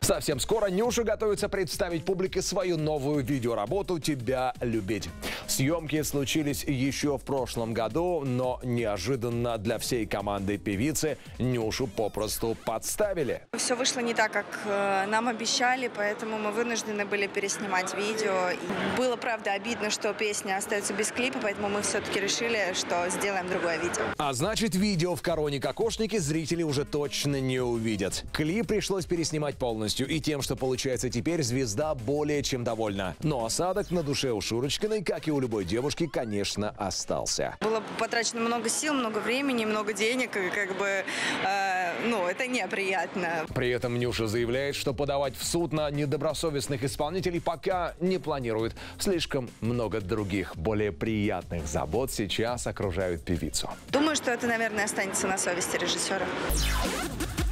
Совсем скоро Нюша готовится представить публике свою новую видеоработу «Тебя любить». Съемки случились еще в прошлом году, но неожиданно для всей команды певицы Нюшу попросту подставили. Все вышло не так, как нам обещали, поэтому мы вынуждены были переснимать видео. И было, правда, обидно, что песня остается без клипа, поэтому мы все-таки решили, что сделаем другое видео. А значит, видео в короне кокошники зрители уже точно не увидят. Клип пришлось переснимать полностью, и тем, что получается теперь, звезда более чем довольна. Но осадок на душе у Шурочкиной, как и у любой девушки, конечно, остался. Было потрачено много сил, много времени, много денег, и это неприятно. При этом Нюша заявляет, что подавать в суд на недобросовестных исполнителей пока не планирует. Слишком много других, более приятных забот сейчас окружают певицу. Думаю, что это, наверное, останется на совести режиссера.